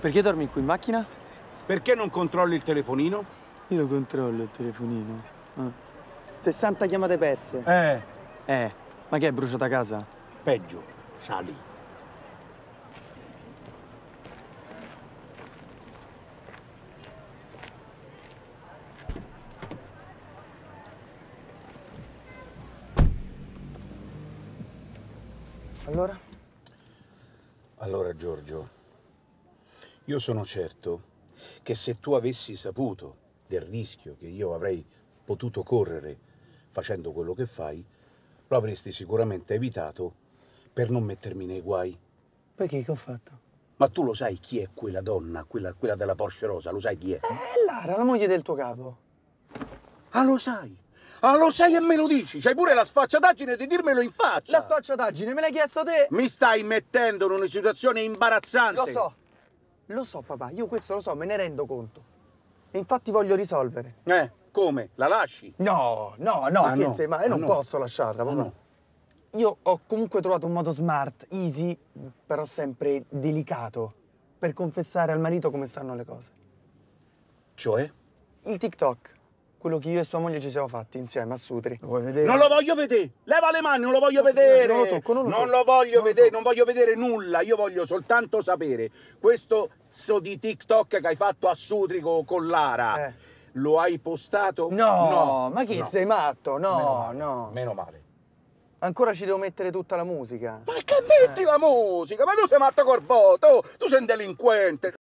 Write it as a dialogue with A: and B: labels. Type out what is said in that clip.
A: Perché dormi qui in macchina?
B: Perché non controlli il telefonino?
A: Io lo controllo il telefonino. 60 chiamate perse. Ma che è bruciata casa?
B: Peggio, sali.
A: Allora?
B: Allora, Giorgio, io sono certo che se tu avessi saputo del rischio che io avrei potuto correre facendo quello che fai, lo avresti sicuramente evitato per non mettermi nei guai.
A: Perché che ho fatto?
B: Ma tu lo sai chi è quella donna, quella della Porsche rosa? Lo sai chi è?
A: Lara, la moglie del tuo capo.
B: Ah, lo sai? Ah, lo sai e me lo dici? C'hai pure la sfacciataggine di dirmelo in faccia!
A: La sfacciataggine, me l'hai chiesto te?
B: Mi stai mettendo in una situazione imbarazzante!
A: Lo so papà, io questo lo so, me ne rendo conto. E infatti voglio risolvere.
B: Come? La lasci?
A: No, che sei, ma io non posso lasciarla, papà.
B: no.
A: Io ho comunque trovato un modo smart, easy, però sempre delicato, per confessare al marito come stanno le cose.
B: Cioè?
A: Il TikTok, quello che io e sua moglie ci siamo fatti insieme a Sutri. Lo vuoi vedere?
B: Non lo voglio vedere! Leva le mani, non lo voglio vedere!
A: Non lo tocco,
B: non lo voglio vedere, non voglio vedere nulla! Io voglio soltanto sapere, questo di TikTok che hai fatto a Sutri con Lara, lo hai postato?
A: No, ma che sei matto? No.
B: Meno male.
A: Ancora ci devo mettere tutta la musica.
B: Ma che metti la musica? Ma tu sei matto corboto! Tu sei un delinquente!